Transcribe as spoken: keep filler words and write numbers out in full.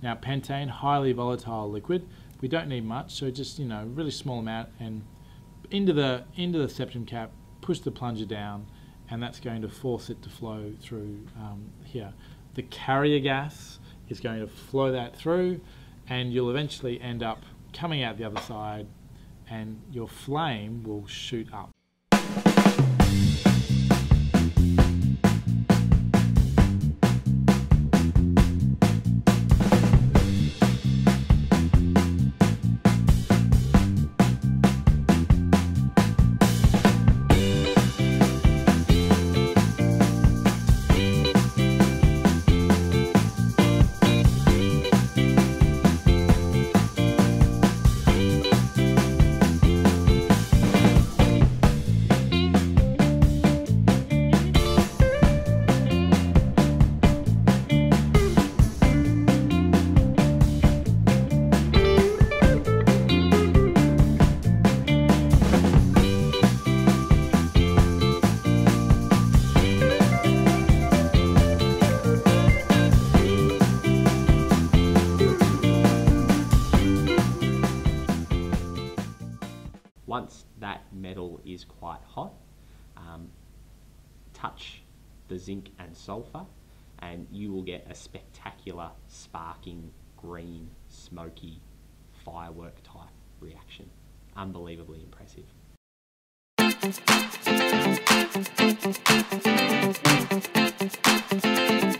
Now pentane, highly volatile liquid. We don't need much, so just, you know, really small amount, and into the into the septum cap, push the plunger down, and that's going to force it to flow through um, here. The carrier gas is going to flow that through, and you'll eventually end up coming out the other side, and your flame will shoot up. Once that metal is quite hot, um, touch the zinc and sulfur and you will get a spectacular sparking green smoky firework type reaction. Unbelievably impressive.